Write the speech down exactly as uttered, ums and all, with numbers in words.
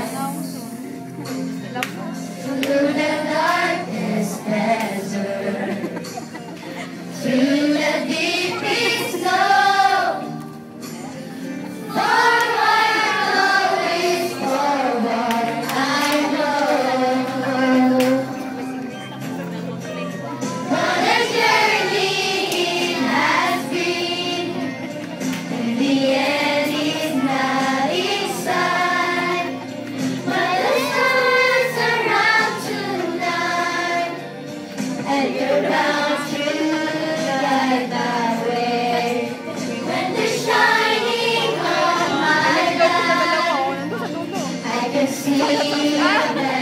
through the darkest desert, through the deepest snow, forward, always forward, I know. What a journey it has been, in the end is not in sight, but the stars are out tonight, and you're bound to guide my way. When the shining of my light, I can see the